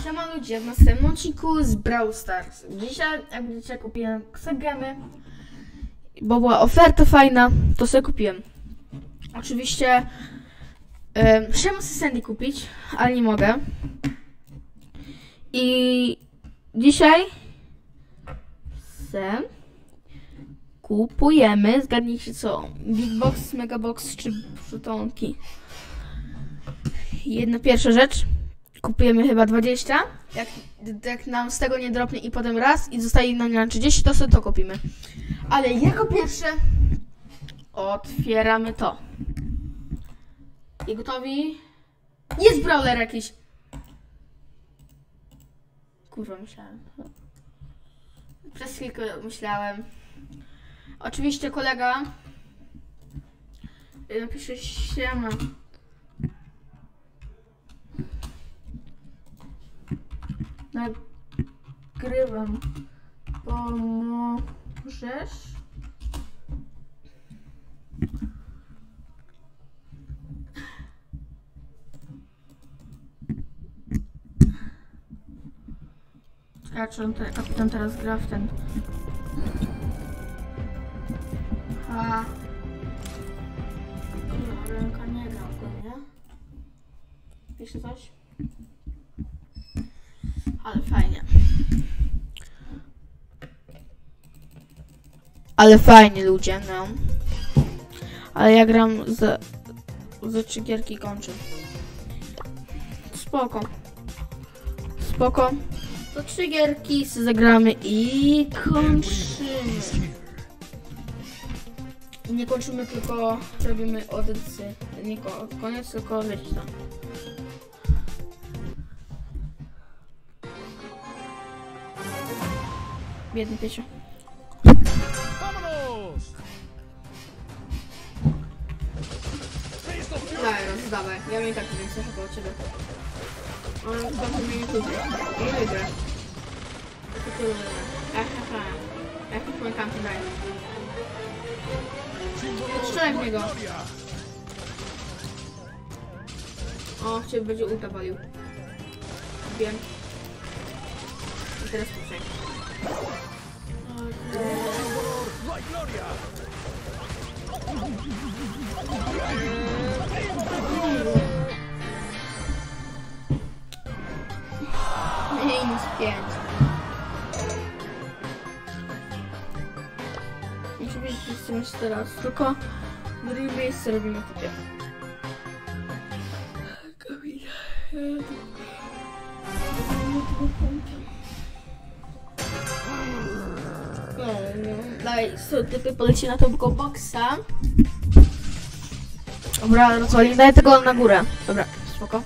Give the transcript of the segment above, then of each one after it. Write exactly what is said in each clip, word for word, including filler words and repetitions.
Siema ludzie, w następnym odcinku z Brawl Stars. Dzisiaj, jak widzicie, kupiłem ksegemy, bo była oferta fajna, to sobie kupiłem. Oczywiście um, chciałem sobie Sandy kupić, ale nie mogę. I dzisiaj se kupujemy, zgadnijcie co, Big Box, Mega Box czy przytonki. Jedna pierwsza rzecz. Kupujemy chyba dwadzieścia, jak, jak nam z tego nie dropnie i potem raz i zostaje nam na trzydzieści, to sobie to kupimy. Ale jako pierwsze otwieramy to. I gotowi? Jest brawler jakiś. Kurwa, myślałem. Przez chwilkę myślałem. Oczywiście kolega napisze siema. Nagrywam. Pomożesz? Ja czy on te, kapitan teraz gra w ten. Ha. Ręka nie gra go, nie? Pisze coś? Ale fajnie. Ale fajnie ludzie, no. Ale ja gram za, za trzy gierki kończę. Spoko. Spoko. To trzy gierki zagramy i kończymy. Nie kończymy, tylko robimy odycy. Nie koniec, tylko wiecie tam. Biedny piesio. Daj, rozdawaj. Ja mi tak nie chcę chyba od ciebie. On to mnie nie kupi. Nie wygra. To ty wygra. Ehehe. Jaki twój kampi daje. Strzelaj w niego. O, cię będzie ulta walił. Wiem. I teraz puszczaj. Minus pięć. Muszę wiedzieć, że chcemy teraz, tylko w drugim miejscu robimy kupię. No, no. Daj, typy poleci na tego boxa. Dobra, rozwali, daj tego na górę. Dobra, spoko.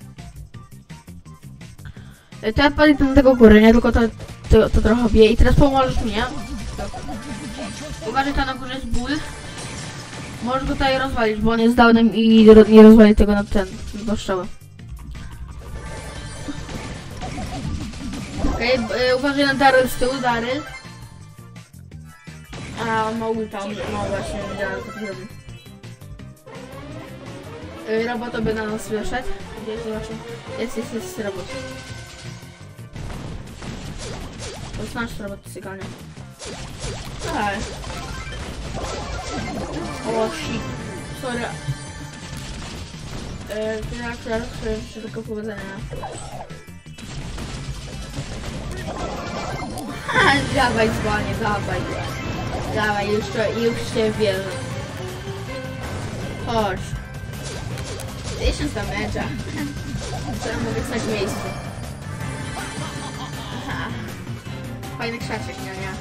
To ja pali na tego góry, nie? Tylko to, to, to trochę bije. I teraz pomożesz mi, nie? Uważaj, tam na górze jest ból. Możesz go tutaj rozwalić, bo on jest downem i nie rozwali tego na ten, do strzały. Okej, okay, uważaj na Daryl z tyłu, Daryl. A, on ma ulta, on ma właśnie, Daryl to zrobi. Robot by na nas wyszedł. Gdzieś zobaczę. Jest, jest, jest robot. To jest nasz robot sykalny. Tak. O, shit. Sorry. Eee, to ja akurat jeszcze tylko powodzenia. Ha, dawaj dzwanie, dawaj. Dawaj, już, to, już się wierzę. Chodź. Tysiąc damage'a. Co ja mogę stać w miejscu? Aha. Fajny krzaczek, nie, nie.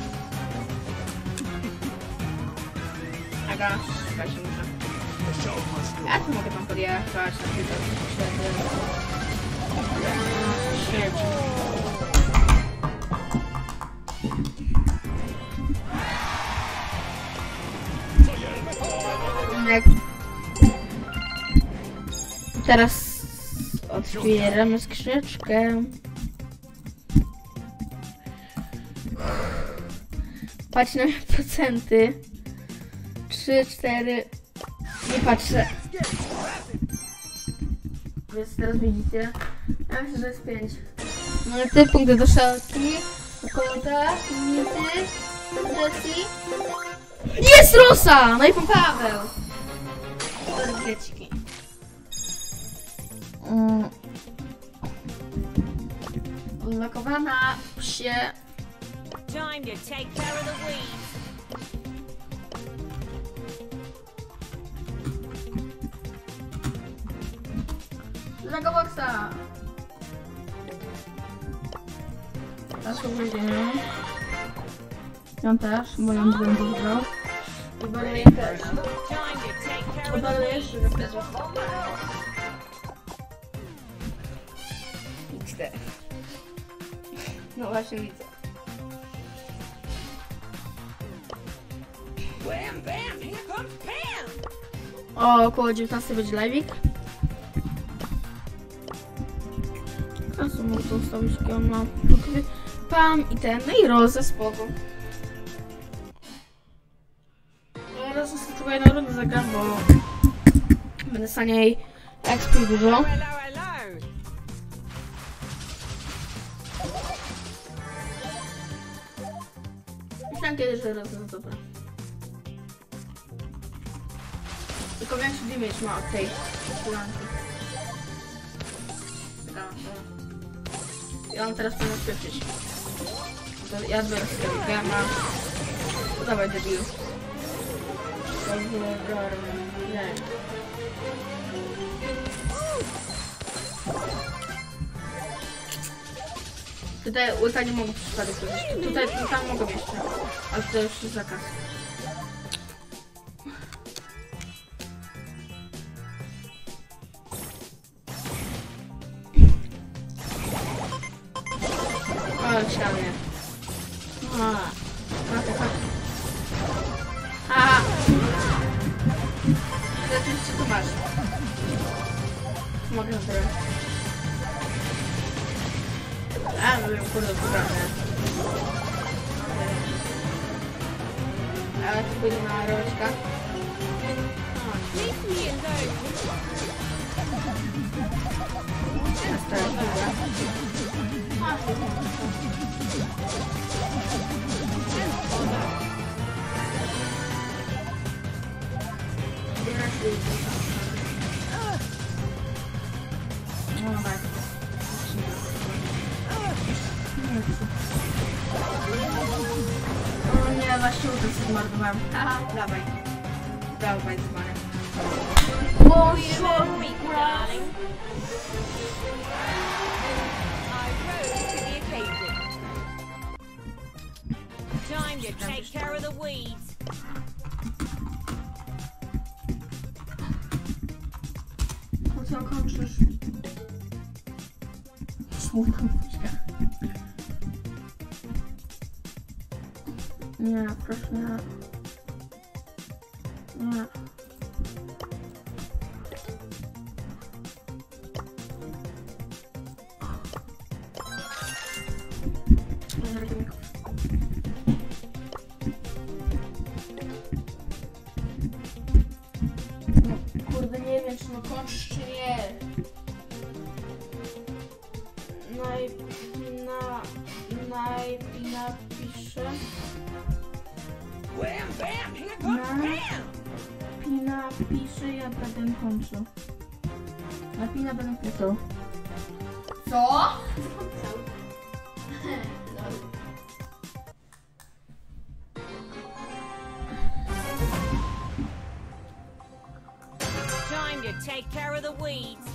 Aga, szukać się muszę. Ja tu mogę tam podjechać na chwilę. Świetnie. Teraz otwieramy skrzyneczkę. Patrz na procenty. trzy, cztery. Nie patrzę. Więc teraz widzicie. Ja myślę, że jest pięć. Monety, punkty do szalki, kolota, minuty, sesji. Jest Rosa! No i pan Paweł. Sergieczki. Mm. Odblokowana psie. Time to take care of the weeds. Lego Boxa. Teraz uwielbiam. Ją też, bo ją bym wybrał. I baluję też. Time to take care of the Baluję weeds. jeszcze raz. X D. No właśnie widzę. Wham, bam, here comes Pam. O, około dziewiętnastej będzie live'ik. Teraz mogę to ustawić, jakie on ma. Pam i ten, no i Rozę, spoko. Rozę tylko jedną rundę zagram, bo będę za niej expił dużo. Hello, hello. Myślałem kiedyś, że Rozę jest dobra. Tylko większy damage ma od tej kulanki. I on teraz powinien spieprzyć. To ja biorę sobie gama. No dawaj debilu. Nie. Tutaj ulta nie mogę przypadek użyć. Tutaj, tam mogę jeszcze. Ale tutaj już jest zakaz. O, ścianie. A, a, a. Co tu masz? Mogę zrobić. A, no wiem, kurde, wybrane. Ale tu pójdę na roczka. Leave me alone. Teraz teraz, dobra. No tak. O nie, właśnie uda się zmarnowałem. Aha, dawaj. Dawaj, dzwonię. O, Show me, darling. I rose to the occasion. Time to take care of the weeds. Po co kończysz? Smutna muzyka. Nie, proszę nie. Nie. No, kurde, nie wiem, czy no kończysz, czy nie. Najpina, najpina pisze. Wham, bam, here comes Pam. Pina pisze, ja będę kończył. Napina będę pisał. Co? Time to take care of the weeds.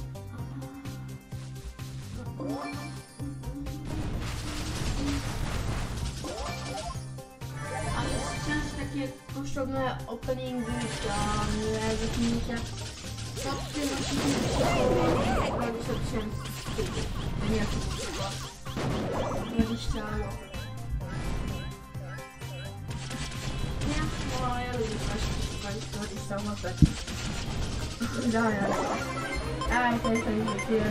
A to jest wciąż takie poszczególne openingi dla mnie, zakinięcia. Co ty masz dwadzieścia tysięcy? Nie, to chyba. dwadzieścia lat. Nie, no ja lubię dwadzieścia dwadzieścia łatek. Daj, ale... Aj, to jest tak, że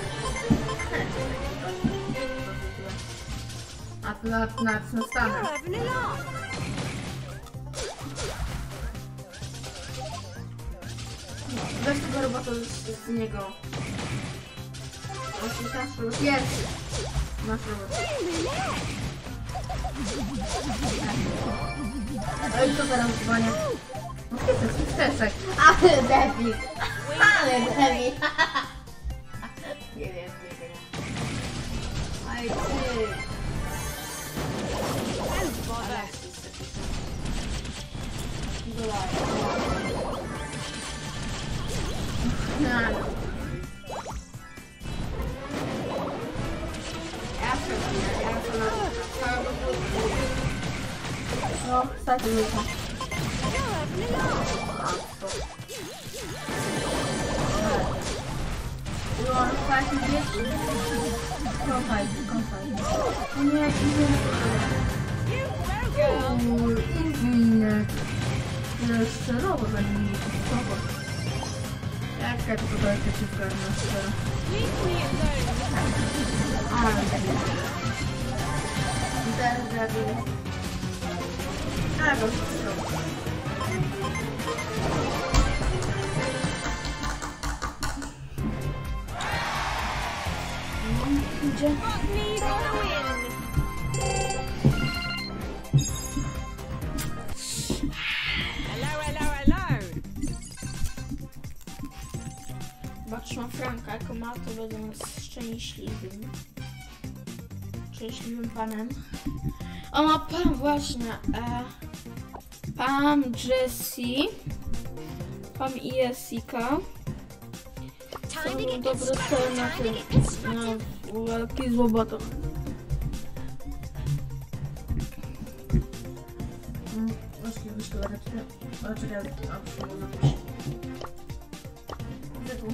a to na, na, na stanę. You're having a laugh. Weź tego robota z, z niego. Jest! Masz robotę. No i co teraz dzwonię? No chcesz, chcesz, chcesz. Ale debil. Ale debil. Nie wiem, nie wiem. Aj ty. No, stać luka. No, stać dzieci. Kąsaj, kąsaj. Nie, nie. Inny. Jeszcze robo za nimi. Jaka to tutaj przeciwko nas. Ale i teraz zrobię. A, go wszystko. Gdzie? Zobaczmy Franka, jako ma, to będę szczęśliwym. Szczęśliwym panem. O, ma pan właśnie. E, pan Jessie. Pan Jessica. Są dobre ceny na tym. Na jakichś złobotach. Właśnie wyszło na raczej. Raczej ja absolutnie napiszę. Tytuł.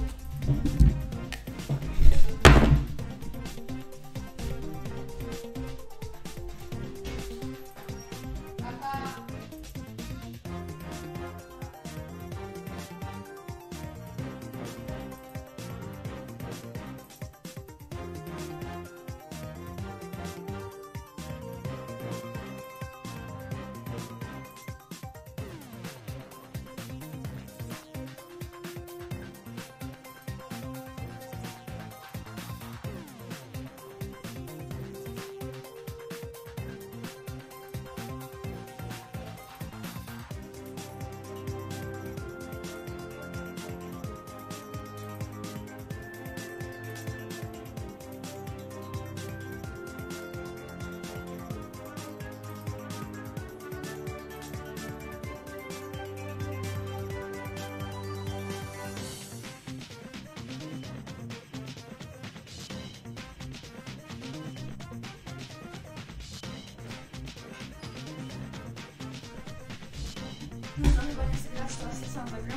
No to chyba nie chcę grać, teraz sam zagram.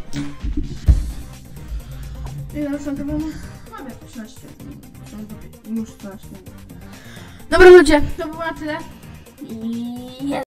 Ile są to mamy? Mamy trzynaście. Już trzynaście. Dobra ludzie, to było na tyle. I